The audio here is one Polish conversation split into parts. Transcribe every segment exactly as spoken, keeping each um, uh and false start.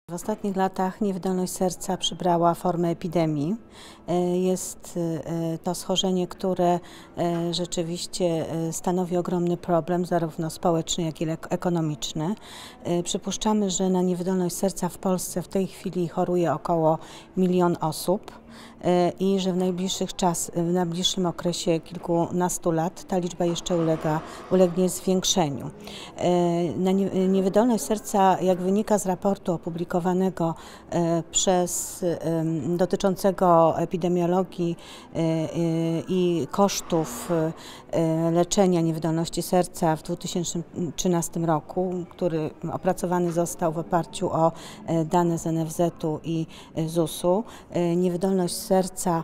W ostatnich latach niewydolność serca przybrała formę epidemii. Jest to schorzenie, które rzeczywiście stanowi ogromny problem, zarówno społeczny, jak i ekonomiczny. Przypuszczamy, że na niewydolność serca w Polsce w tej chwili choruje około milion osób i że w najbliższych czas, w najbliższym okresie kilkunastu lat ta liczba jeszcze ulega, ulegnie zwiększeniu. Na niewydolność serca, jak wynika z raportu opublikowanego przez dotyczącego epidemiologii i kosztów leczenia niewydolności serca w dwa tysiące trzynastym roku, który opracowany został w oparciu o dane z N F Z u i zusu, niewydolność serca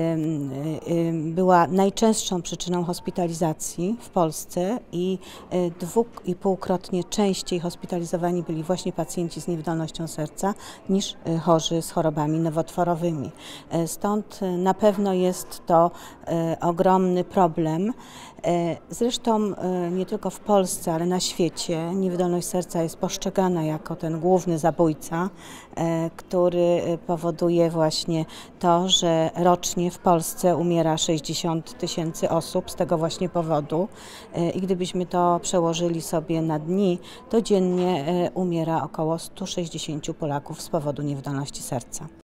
była najczęstszą przyczyną hospitalizacji w Polsce i dwu i półkrotnie częściej hospitalizowani byli właśnie pacjenci z niewydolnością serca niż chorzy z chorobami nowotworowymi. Stąd na pewno jest to ogromny problem. Zresztą nie tylko w Polsce, ale na świecie niewydolność serca jest postrzegana jako ten główny zabójca, który powoduje właśnie to, że rocznie w Polsce umiera sześćdziesiąt tysięcy osób z tego właśnie powodu i gdybyśmy to przełożyli sobie na dni, to dziennie umiera około stu sześćdziesięciu Polaków z powodu niewydolności serca.